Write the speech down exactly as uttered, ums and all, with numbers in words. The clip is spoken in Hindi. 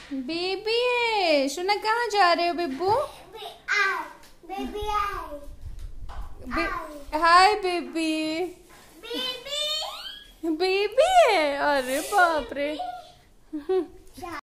बेबी है सुना। कहाँ जा रहे हो बेबू? बेबी आई। Hi baby. बेबी है। अरे बाप रे।